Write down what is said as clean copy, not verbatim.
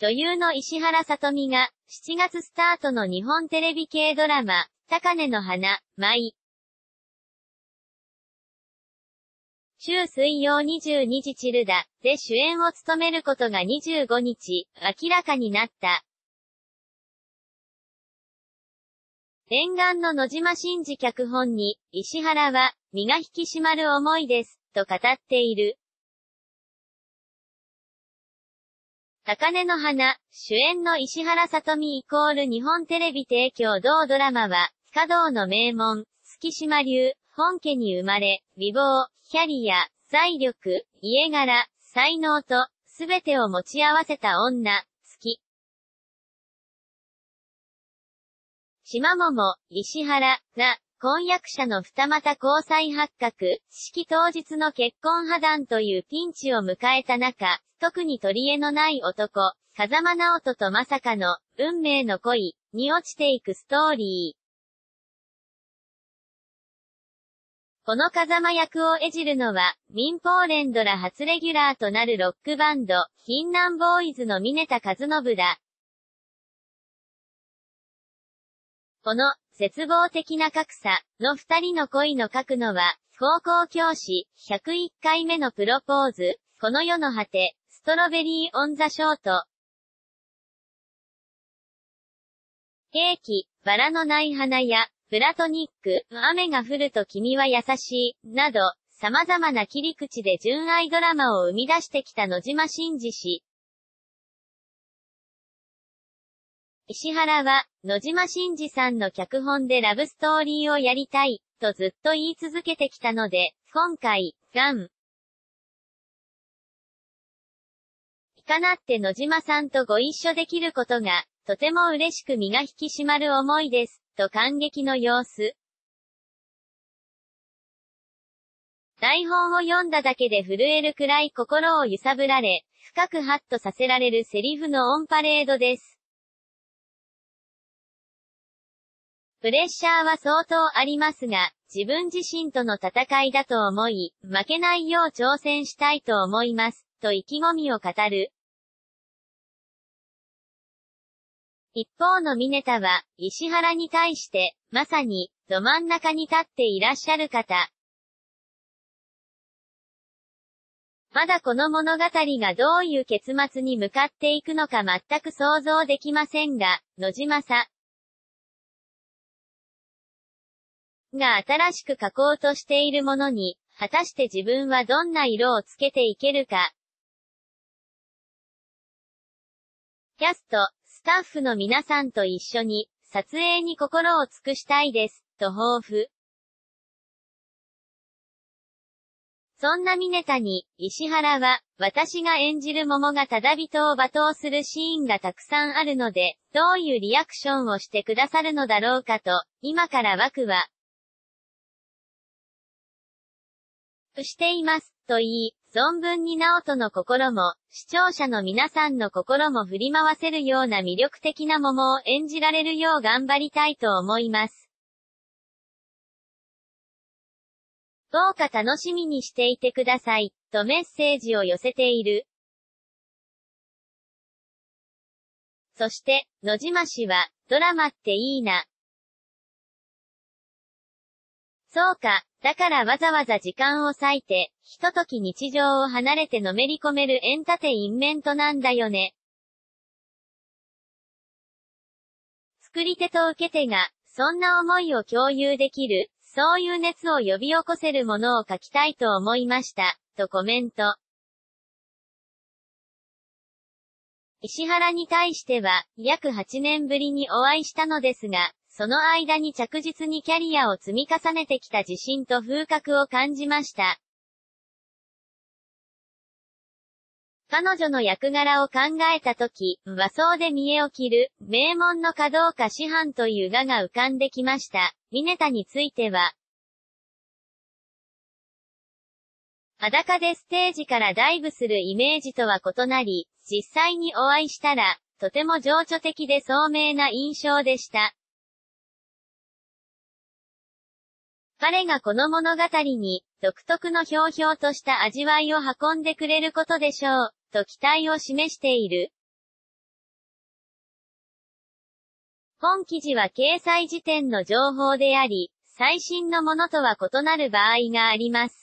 女優の石原さとみが、7月スタートの日本テレビ系ドラマ、高嶺の花、舞。週水曜22時チルダで主演を務めることが25日、明らかになった。念願の野島伸司脚本に、石原は、身が引き締まる思いです、と語っている。高嶺の花、主演の石原さとみ=日本テレビ提供同ドラマは、華道の名門、月島流、本家に生まれ、美貌、キャリア、財力、家柄、才能と、すべてを持ち合わせた女、月。島桃、石原、が、婚約者の二股交際発覚、式当日の結婚破談というピンチを迎えた中、特に取り柄のない男、風間直人とまさかの、運命の恋、に落ちていくストーリー。この風間役を演じるのは、民放連ドラ初レギュラーとなるロックバンド、銀杏ボーイズの峯田和伸だ。この、絶望的な格差の二人の恋の書くのは、高校教師、101回目のプロポーズ、この世の果て、ストロベリーオンザショート。ケーキ、バラのない花や、プラトニック、雨が降ると君は優しい、など、様々な切り口で純愛ドラマを生み出してきた野島伸司氏。石原は、野島伸司さんの脚本でラブストーリーをやりたい、とずっと言い続けてきたので、今回、かなって野島さんとご一緒できることが、とても嬉しく身が引き締まる思いです、と感激の様子。台本を読んだだけで震えるくらい心を揺さぶられ、深くハッとさせられるセリフのオンパレードです。プレッシャーは相当ありますが、自分自身との戦いだと思い、負けないよう挑戦したいと思います、と意気込みを語る。一方の峯田は、石原に対して、まさに、ど真ん中に立っていらっしゃる方。まだこの物語がどういう結末に向かっていくのか全く想像できませんが、野島さんが新しく書こうとしているものに、果たして自分はどんな色をつけていけるか。キャスト、スタッフの皆さんと一緒に、撮影に心を尽くしたいです、と抱負。そんな峯田に、石原は、私が演じる桃が忠人を罵倒するシーンがたくさんあるので、どういうリアクションをしてくださるのだろうかと、今からワクワクしています、と言い、存分に直人の心も、視聴者の皆さんの心も振り回せるような魅力的な桃を演じられるよう頑張りたいと思います。どうか楽しみにしていてください、とメッセージを寄せている。そして、野島氏は、ドラマっていいな。そうか、だからわざわざ時間を割いて、ひととき日常を離れてのめり込めるエンタテインメントなんだよね。作り手と受け手が、そんな思いを共有できる、そういう熱を呼び起こせるものを書きたいと思いました、とコメント。石原に対しては、約8年ぶりにお会いしたのですが、その間に着実にキャリアを積み重ねてきた自信と風格を感じました。彼女の役柄を考えたとき、和装で見栄を切る、名門の華道家師範という画が浮かんできました。峯田については、裸でステージからダイブするイメージとは異なり、実際にお会いしたら、とても情緒的で聡明な印象でした。彼がこの物語に、独特のひょうひょうとした味わいを運んでくれることでしょう、と期待を示している。 本記事は掲載時点の情報であり、最新のものとは異なる場合があります。